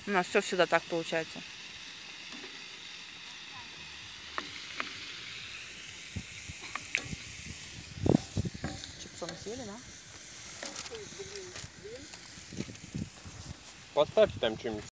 У нас все всегда так получается. Чипсом съели, да? Поставьте там что-нибудь.